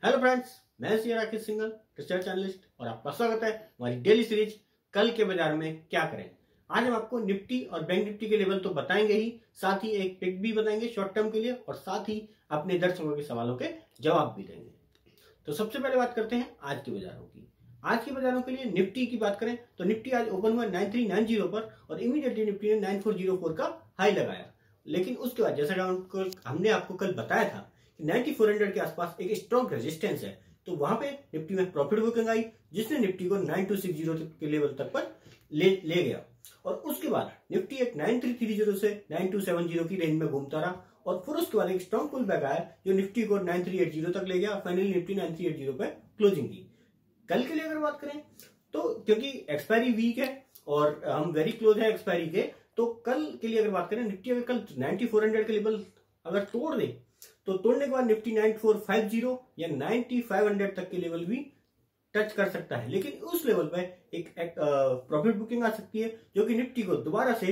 Hello friends, मैं C Rakesh Singhal, research analyst, और आपका स्वागत है हमारी डेली सीरीज कल के बाजार में क्या करें। आज हम आपको निफ्टी और बैंक निफ्टी के लेवल तो बताएंगे ही, साथ ही एक पिक भी बताएंगे शॉर्ट टर्म के लिए, और साथ ही अपने दर्शकों के सवालों के जवाब भी देंगे। तो सबसे पहले बात करते हैं आज के बाजारों की। आज के बाजारों के लिए निफ्टी की बात करें तो निफ्टी आज ओपन हुआ 9390 पर और इमीडिएटली निफ्टी ने 9404 का हाई लगाया। लेकिन उसके बाद जैसा हमने आपको कल बताया था 9400 के आसपास एक स्ट्रॉन्ग रेजिस्टेंस है, तो वहां पे निफ्टी में प्रॉफिट बुकिंग आई, जिसने निफ्टी को 9260 के लेवल तक पर ले गया। और उसके बाद निफ्टी एक 9330 से 9270 की रेंज में घूमता रहा और फिर उसके बाद एक स्ट्रॉन्ग पुल बैक आया जो निफ्टी को 9380 तक ले गया। फाइनली निफ्टी 9380 पे क्लोजिंग की। कल के लिए अगर बात करें तो क्योंकि एक्सपायरी वीक है और हम वेरी क्लोज है एक्सपायरी के, तो कल के लिए अगर बात करें निफ्टी अगर कल 9400 के लेवल अगर तोड़ दे तो तोड़ने के बाद निफ्टी 9450 या 9500 तक के लेवल भी टच कर सकता है। लेकिन उस लेवल पे एक प्रॉफिट बुकिंग आ सकती है जो कि निफ्टी को दोबारा से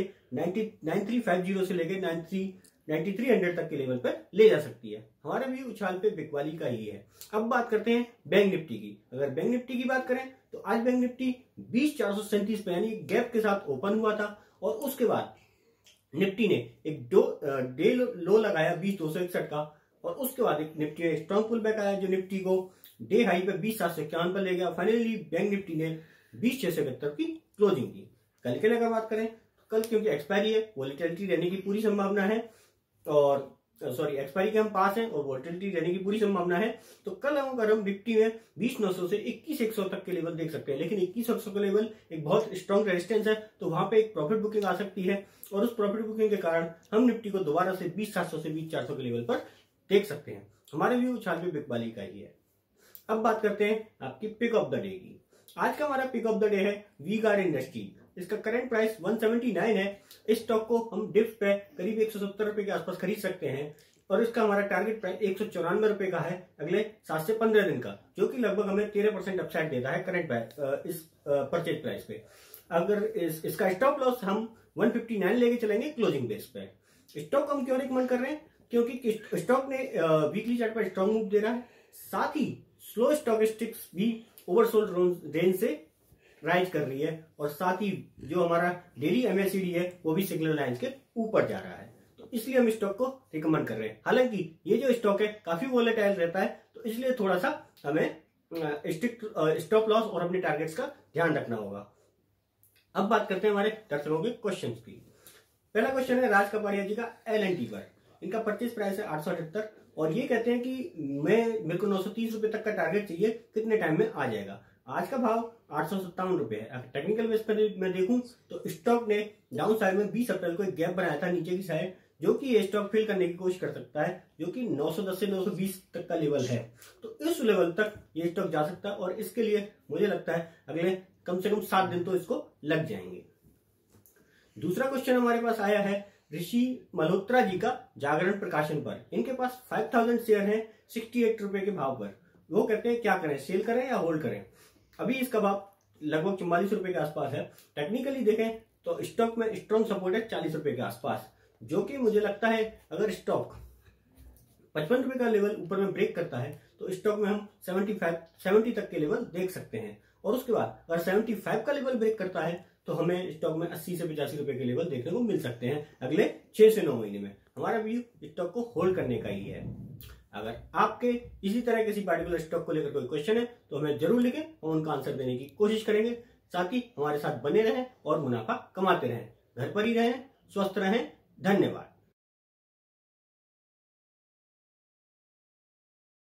9350 से लेकर 9300 तक के लेवल पर ले जा सकती है। हमारा भी उछाल पे बिकवाली का ही है। अब बात करते हैं बैंक निफ्टी की। अगर बैंक निफ्टी की बात करें तो आज बैंक निफ्टी 20437 पे यानी गैप के साथ ओपन हुआ था और उसके बाद निफ्टी ने एक डे लो लगाया 20261 का और उसके बाद एक निफ्टी ने स्ट्रॉन्ग पुल बैक आया जो निफ्टी को डे हाई पे 20751 पर ले गया। फाइनली बैंक निफ्टी ने 20672 की क्लोजिंग की। कल के लिए अगर बात करें तो कल क्योंकि एक्सपायरी है, वॉलेटिलिटी रहने की पूरी संभावना है, और एक्सपायरी के हम पास हैं और वॉलेटिलिटी रहने की पूरी संभावना है, तो कल हम अगर हम निफ्टी में 20900 से 21100 तक के लेवल देख सकते हैं। लेकिन 21100 का लेवल एक बहुत स्ट्रॉन्ग रेजिस्टेंस है, तो वहां पे एक प्रॉफिट बुकिंग आ सकती है और उस प्रॉफिट बुकिंग के कारण हम निफ्टी को दोबारा से 20700 से 20400 के लेवल पर देख सकते हैं। हमारे व्यू उछाल पे बिकवाली का ही है। अब बात करते हैं आपकी पिक ऑफ द डे की। आज का हमारा पिक ऑफ द डे है वी-गार्ड इंडस्ट्री। इसका करंट प्राइस 179 है। इस स्टॉक को हम डिप्स पे करीब 170 रुपए के आसपास खरीद सकते हैं और इसका हमारा टारगेट प्राइस 194 रुपए का है अगले 7 से 15 दिन का, जो कि लगभग हमें 13% अपसाइड देता है करंट प्राइस इस परचेज प्राइस पे। अगर इसका स्टॉप लॉस हम 159 लेके चलेंगे क्लोजिंग बेस पे। स्टॉक हम क्यों रिकमेंड कर रहे हैं? क्योंकि स्टॉक ने वीकली चार्ट पर स्ट्रॉन्ग मूव दे रहा है, साथ ही स्लो स्टॉकिस्टिक्स भी ओवरसोल्ड रेंज से राइज कर रही है और साथ ही जो हमारा डेली एमएसीडी है वो भी सिग्नल लाइंस के ऊपर जा रहा है, तो इसलिए हम स्टॉक को रिकमेंड कर रहे हैं। हालांकि ये जो स्टॉक है काफी वोलेटाइल रहता है, तो इसलिए थोड़ा सा हमें स्ट्रिक्ट स्टॉप लॉस और अपने टारगेट्स का ध्यान रखना होगा। अब बात करते हैं हमारे दर्शकों के क्वेश्चन की। पहला क्वेश्चन है राज कपाड़िया जी का LNT पर। इनका परचेज प्राइस है 878 और ये कहते हैं कि मेरे को 930 रुपए तक का टारगेट चाहिए, कितने टाइम में आ जाएगा। आज का भाव 857 रुपए है। अगर टेक्निकल बेस पर मैं देखूं तो स्टॉक ने डाउन साइड में 20 अप्रैल को एक गैप बनाया था नीचे की साइड, जो कि ये स्टॉक फिल करने की कोशिश कर सकता है, जो कि 910 से 920 तक का लेवल है। तो इस लेवल तक ये स्टॉक जा सकता है और इसके लिए मुझे लगता है अगले कम से कम 7 दिन तो इसको लग जाएंगे। दूसरा क्वेश्चन हमारे पास आया है ऋषि मल्होत्रा जी का जागरण प्रकाशन पर। इनके पास 5000 शेयर है 68 रुपए के भाव पर। वो कहते हैं क्या करें, सेल करें या होल्ड करें। अभी इसका भाव लगभग 44 रुपए के आसपास है। टेक्निकली देखें तो स्टॉक में स्ट्रॉन्ग सपोर्ट है 40 रुपए के आसपास, जो कि मुझे लगता है अगर स्टॉक 55 रुपए का लेवल ऊपर में ब्रेक करता है तो स्टॉक में हम 70 तक के लेवल देख सकते हैं। और उसके बाद अगर 75 का लेवल ब्रेक करता है तो हमें स्टॉक में 80 से 85 रुपए के लेवल देखने को मिल सकते हैं अगले 6 से 9 महीने में। हमारा व्यू स्टॉक को होल्ड करने का ही है। अगर आपके इसी तरह किसी पार्टिकुलर स्टॉक को लेकर कोई क्वेश्चन है तो हमें जरूर लिखें, हम उनका आंसर देने की कोशिश करेंगे। साथ ही हमारे साथ बने रहें और मुनाफा कमाते रहें। घर पर ही रहें, स्वस्थ रहें। धन्यवाद।